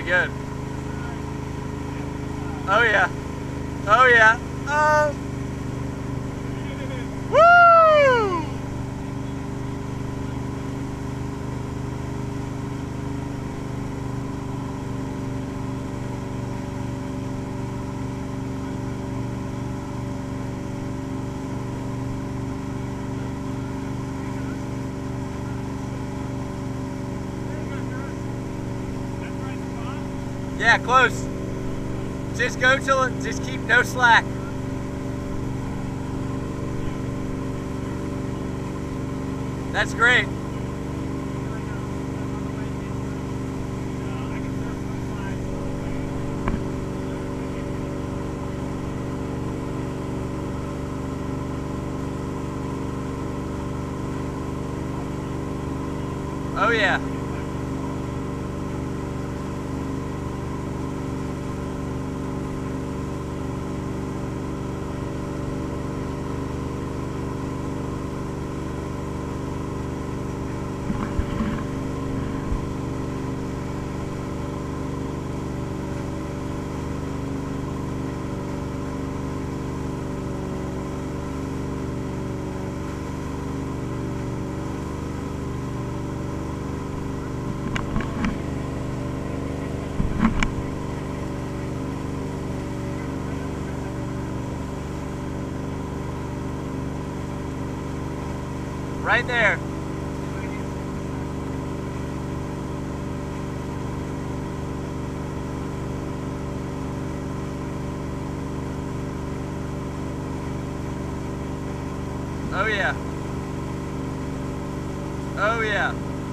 good. Oh yeah. Oh yeah. Oh. Woo! Yeah, close. Just go till it, just keep no slack. That's great. Oh yeah. Right there. Oh yeah. Oh yeah.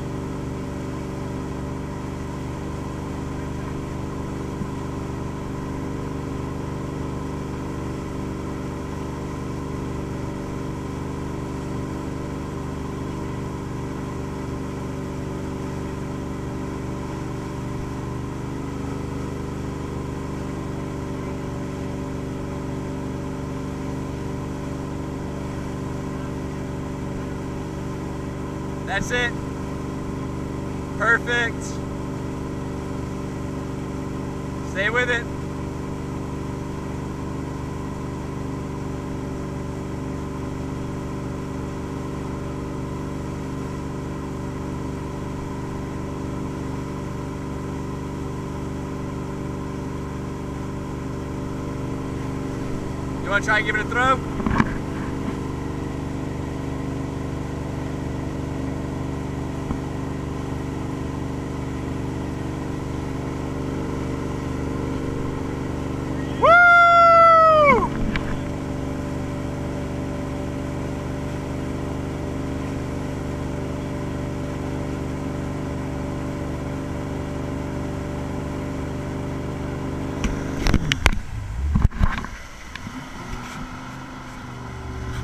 That's it. Perfect. Stay with it. You want to try and give it a throw?